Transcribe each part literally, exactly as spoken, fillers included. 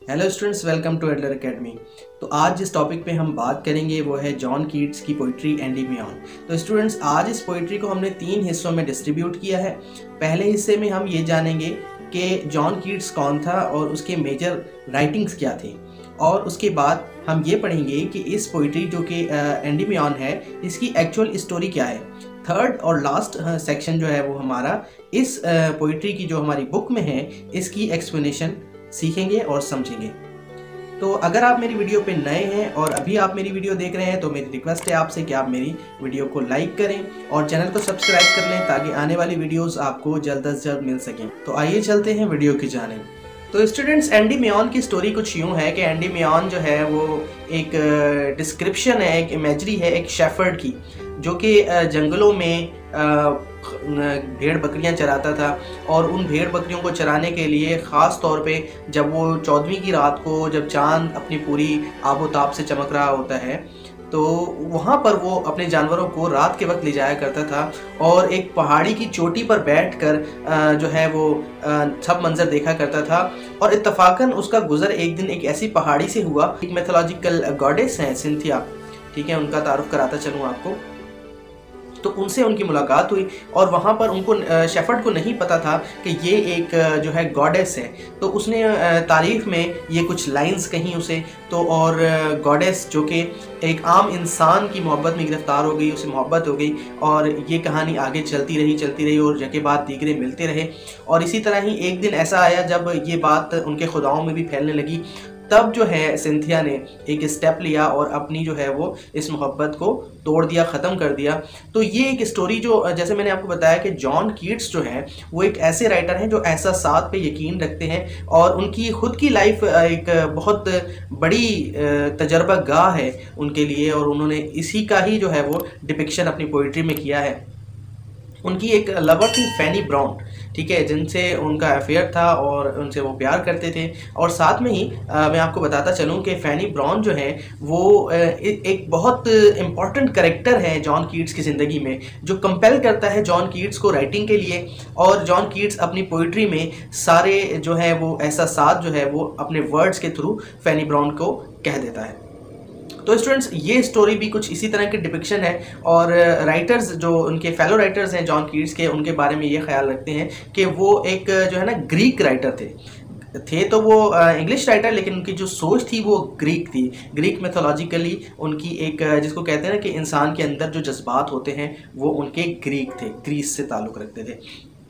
Hello students, welcome to Adler Academy. तो आज जिस टॉपिक पे हम बात करेंगे वो है जॉन कीट्स की पोइट्री एंडीमियन। तो स्टूडेंट्स, आज इस पोइट्री को हमने तीन हिस्सों में डिस्ट्रीब्यूट किया है। पहले हिस्से में हम ये जानेंगे कि जॉन कीट्स कौन था और उसके मेजर राइटिंग्स क्या थे, और उसके बाद हम ये पढ़ेंगे कि इस पोइट्री जो कि एंडीमियन है इसकी एक्चुअल स्टोरी क्या है। थर्ड और लास्ट सेक्शन जो है वो हमारा इस पोइट्री की जो हमारी बुक में है इसकी एक्सप्लेनेशन सीखेंगे और समझेंगे। तो अगर आप मेरी वीडियो पे नए हैं और अभी आप मेरी वीडियो देख रहे हैं तो मेरी रिक्वेस्ट है आपसे कि आप मेरी वीडियो को लाइक करें और चैनल को सब्सक्राइब कर लें ताकि आने वाली वीडियोस आपको जल्द अज जल्द मिल सकें। तो आइए चलते हैं वीडियो की जानिब। तो स्टूडेंट्स, एंडीमियन की स्टोरी कुछ यूँ है कि एंडीमियन जो है वो एक डिस्क्रिप्शन है, एक इमेजरी है एक शेफर्ड की, जो कि जंगलों में भेड़ बकरियां चराता था। और उन भेड़ बकरियों को चराने के लिए ख़ास तौर पे जब वो चौदहवीं की रात को, जब चांद अपनी पूरी आबोताब से चमक रहा होता है, तो वहाँ पर वो अपने जानवरों को रात के वक्त ले जाया करता था और एक पहाड़ी की चोटी पर बैठकर जो है वो सब मंजर देखा करता था। और इत्तफाकन उसका गुजर एक दिन एक ऐसी पहाड़ी से हुआ। एक मैथोलॉजिकल गॉडेस हैं सिंथिया, ठीक है, उनका तारुफ कराता चलूँ आपको। तो उनसे उनकी मुलाकात हुई और वहाँ पर उनको शेफर्ड को नहीं पता था कि ये एक जो है गॉडेस है। तो उसने तारीफ़ में ये कुछ लाइंस कहीं उसे, तो और गॉडेस जो कि एक आम इंसान की मोहब्बत में गिरफ्तार हो गई, उसे मोहब्बत हो गई और ये कहानी आगे चलती रही चलती रही और जगह बाद दीगरे मिलते रहे। और इसी तरह ही एक दिन ऐसा आया जब ये बात उनके खुदाओं में भी फैलने लगी। तब जो है सिंथिया ने एक स्टेप लिया और अपनी जो है वो इस मोहब्बत को तोड़ दिया, ख़त्म कर दिया। तो ये एक स्टोरी जो, जैसे मैंने आपको बताया कि जॉन कीट्स जो हैं वो एक ऐसे राइटर हैं जो एहसासात पे यकीन रखते हैं और उनकी ख़ुद की लाइफ एक बहुत बड़ी तजर्बा गाह है उनके लिए, और उन्होंने इसी का ही जो है वो डिपिक्शन अपनी पोइट्री में किया है। उनकी एक लवर थी फैनी ब्राउन, ठीक है, जिनसे उनका अफेयर था और उनसे वो प्यार करते थे। और साथ में ही आ, मैं आपको बताता चलूँ कि फैनी ब्राउन जो है वो आ, एक बहुत इम्पॉर्टेंट कैरेक्टर है जॉन कीट्स की ज़िंदगी में, जो कंपेल करता है जॉन कीट्स को राइटिंग के लिए। और जॉन कीट्स अपनी पोइट्री में सारे जो है वो एहसासात जो है वो अपने वर्ड्स के थ्रू फैनी ब्राउन को कह देता है। तो स्टूडेंट्स, ये स्टोरी भी कुछ इसी तरह की डिपिक्शन है। और राइटर्स जो उनके फेलो राइटर्स हैं जॉन कीट्स के, उनके बारे में ये ख्याल रखते हैं कि वो एक जो है ना ग्रीक राइटर थे थे तो वो इंग्लिश राइटर, लेकिन उनकी जो सोच थी वो ग्रीक थी। ग्रीक मैथोलॉजिकली उनकी एक, जिसको कहते हैं ना कि इंसान के अंदर जो जज्बात होते हैं वो उनके ग्रीक थे, ग्रीस से ताल्लुक़ रखते थे।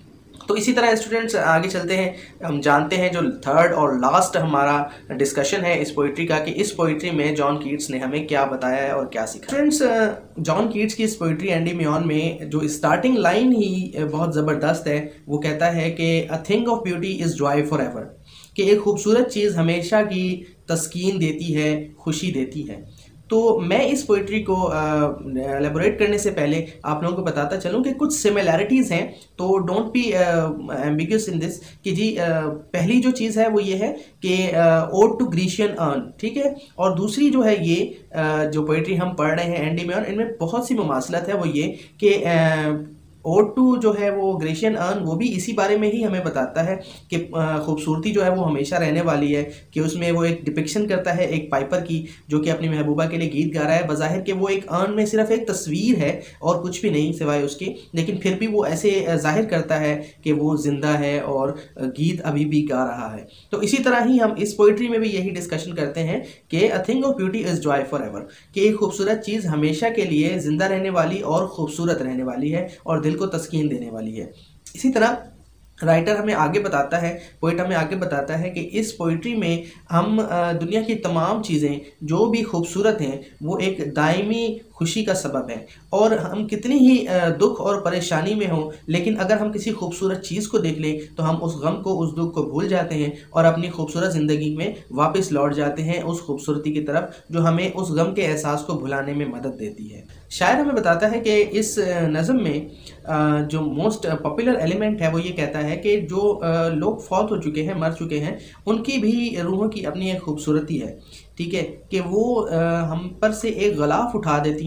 तो इसी तरह स्टूडेंट्स आगे चलते हैं, हम जानते हैं जो थर्ड और लास्ट हमारा डिस्कशन है इस पोइट्री का, कि इस पोइट्री में जॉन कीट्स ने हमें क्या बताया है और क्या सीखा। स्टूडेंट्स, जॉन कीट्स की इस पोइट्री एंडीमियन में जो स्टार्टिंग लाइन ही बहुत ज़बरदस्त है, वो कहता है कि a thing of beauty is joy for ever, कि एक खूबसूरत चीज़ हमेशा की तस्कीन देती है, खुशी देती है। तो मैं इस पोइट्री को एलेबोरेट करने से पहले आप लोगों को बताता चलूँ कि कुछ सिमिलैरिटीज़ हैं, तो don't be ambiguous in this, कि जी uh, पहली जो चीज़ है वो ये है कि ओड टू ग्रीशियन अर्न, ठीक है। और दूसरी जो है ये uh, जो पोइट्री हम पढ़ रहे हैं एंडीमियन, इनमें बहुत सी मुमासलत है। वो ये कि uh, ओड टू जो है वो ग्रेशियन अर्न, वो भी इसी बारे में ही हमें बताता है कि खूबसूरती जो है वो हमेशा रहने वाली है, कि उसमें वो एक डिपिक्शन करता है एक पाइपर की जो कि अपनी महबूबा के लिए गीत गा रहा है। बज़ाहिर कि वो एक अर्न में सिर्फ एक तस्वीर है और कुछ भी नहीं सिवाय उसके, लेकिन फिर भी वो ऐसे जाहिर करता है कि वो ज़िंदा है और गीत अभी भी गा रहा है। तो इसी तरह ही हम इस पोइट्री में भी यही डिस्कशन करते हैं कि a thing of beauty is joy for ever, कि एक खूबसूरत चीज़ हमेशा के लिए ज़िंदा रहने वाली और ख़ूबसूरत रहने वाली है और दिल को तस्कीन देने वाली है। इसी तरह राइटर हमें आगे बताता है, पोइट हमें आगे बताता है कि इस पोइट्री में हम दुनिया की तमाम चीज़ें जो भी खूबसूरत हैं वो एक दायमी खुशी का सबब है। और हम कितनी ही दुख और परेशानी में हों, लेकिन अगर हम किसी खूबसूरत चीज़ को देख लें तो हम उस गम को, उस दुख को भूल जाते हैं और अपनी खूबसूरत ज़िंदगी में वापस लौट जाते हैं, उस खूबसूरती की तरफ जो हमें उस गम के एहसास को भुलाने में मदद देती है। शायर हमें बताता है कि इस नज़म में जो मोस्ट पॉपुलर एलिमेंट है वो ये कहता है कि जो लोग फौत हो चुके हैं, मर चुके हैं, उनकी भी रूहों की अपनी एक खूबसूरती है, ठीक है, कि वो हम पर से एक गलाफ उठा देती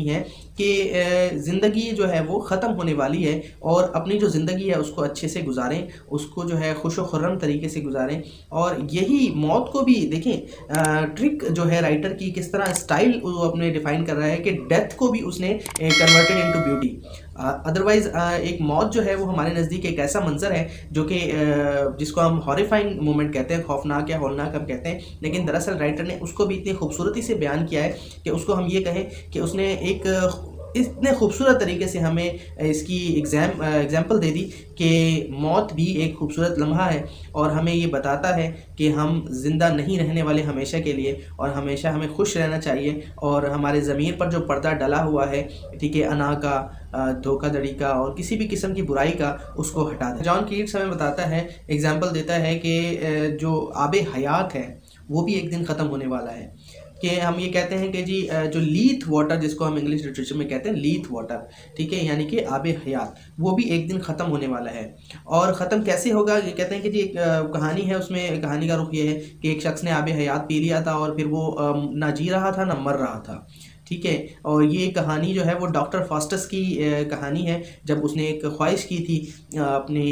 रही हैं कि ज़िंदगी जो है वो ख़त्म होने वाली है और अपनी जो ज़िंदगी है उसको अच्छे से गुजारें, उसको जो है खुश व खुर्रम तरीके से गुजारें। और यही मौत को भी देखें, ट्रिक जो है राइटर की, किस तरह स्टाइल वो अपने डिफ़ाइन कर रहा है कि डेथ को भी उसने कन्वर्टेड इनटू ब्यूटी। अदरवाइज़ एक मौत जो है वो हमारे नज़दीक एक ऐसा मंज़र है जो कि जिसको हम हॉरिफाइंग मोमेंट कहते हैं, खौफनाक या हौलनाक हम कहते हैं, लेकिन दरअसल राइटर ने उसको भी इतनी खूबसूरती से बयान किया है कि उसको हम ये कहें कि उसने एक इतने खूबसूरत तरीके से हमें इसकी एग्जाम एग्जाम्पल दे दी कि मौत भी एक खूबसूरत लम्हा है और हमें ये बताता है कि हम ज़िंदा नहीं रहने वाले हमेशा के लिए, और हमेशा हमें खुश रहना चाहिए और हमारे ज़मीर पर जो पर्दा डला हुआ है, ठीक है, अना का, धोखाधड़ी का और किसी भी किस्म की बुराई का, उसको हटा दें। जॉन कीट्स हमें बताता है, एग्जाम्पल देता है कि जो आबे हयात है वो भी एक दिन ख़त्म होने वाला है। कि हम ये कहते हैं कि जी जो लीथ वाटर, जिसको हम इंग्लिश लिटरेचर में कहते हैं लीथ वाटर, ठीक है, यानी कि आबे हयात, वो भी एक दिन ख़त्म होने वाला है। और ख़त्म कैसे होगा, ये कहते हैं कि जी एक कहानी है, उसमें कहानी का रुख ये है कि एक शख्स ने आबे हयात पी लिया था और फिर वो ना जी रहा था ना मर रहा था, ठीक है। और ये कहानी जो है वो डॉक्टर फास्टस की कहानी है, जब उसने एक ख्वाहिश की थी अपने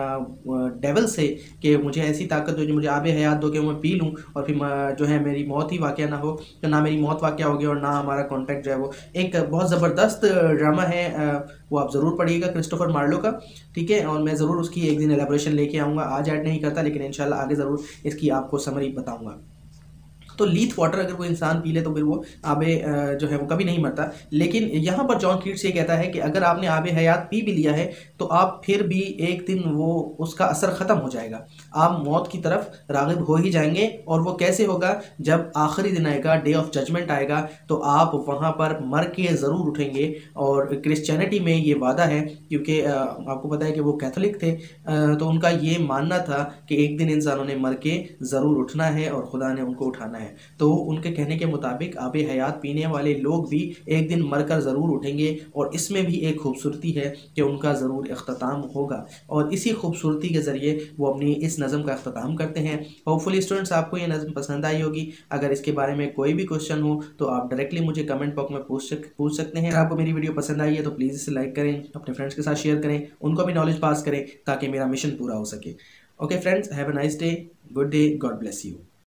डेवल से कि मुझे ऐसी ताकत दो जो मुझे आबे हयात दो कि मैं पी लूँ और फिर जो है मेरी मौत ही वाक़या ना हो। तो ना मेरी मौत वाक़या होगी और ना हमारा कॉन्टैक्ट जो है वो। एक बहुत ज़बरदस्त ड्रामा है, वो आप ज़रूर पढ़िएगा, क्रिस्टोफर मार्लो का, ठीक है। और मैं ज़रूर उसकी एक दिन एलेबोरेशन लेके आऊँगा, आज ऐड नहीं करता लेकिन इंशाल्लाह आगे ज़रूर इसकी आपको समरी बताऊँगा। तो लीथ वाटर अगर कोई इंसान पी ले तो फिर वो आबे जो है वो कभी नहीं मरता। लेकिन यहाँ पर जॉन कीट्स ये कहता है कि अगर आपने आबे हयात पी भी लिया है तो आप फिर भी एक दिन वो उसका असर ख़त्म हो जाएगा, आप मौत की तरफ राग़िब हो ही जाएंगे। और वो कैसे होगा, जब आखिरी दिन आएगा, डे ऑफ जजमेंट आएगा, तो आप वहाँ पर मर के ज़रूर उठेंगे। और क्रिश्चियनिटी में ये वादा है, क्योंकि आपको पता है कि वो कैथोलिक थे, तो उनका ये मानना था कि एक दिन इंसानों ने मर के ज़रूर उठना है और खुदा ने उनको उठाना है। तो उनके कहने के मुताबिक आबे हयात पीने वाले लोग भी एक दिन मरकर ज़रूर उठेंगे। और इसमें भी एक खूबसूरती है कि उनका ज़रूर इख्तिताम होगा, और इसी खूबसूरती के ज़रिए वो अपनी इस नज़म का इख्तिताम करते हैं। होपफुली स्टूडेंट्स आपको ये नज़म पसंद आई होगी। अगर इसके बारे में कोई भी क्वेश्चन हो तो आप डायरेक्टली मुझे कमेंट बॉक्स में पूछ पूछ सकते हैं। अगर आपको मेरी वीडियो पसंद आई है तो प्लीज़ इसे लाइक करें, अपने फ्रेंड्स के साथ शेयर करें, उनको भी नॉलेज पास करें ताकि मेरा मिशन पूरा हो सके। Okay friends, have a nice day, good day, God bless you.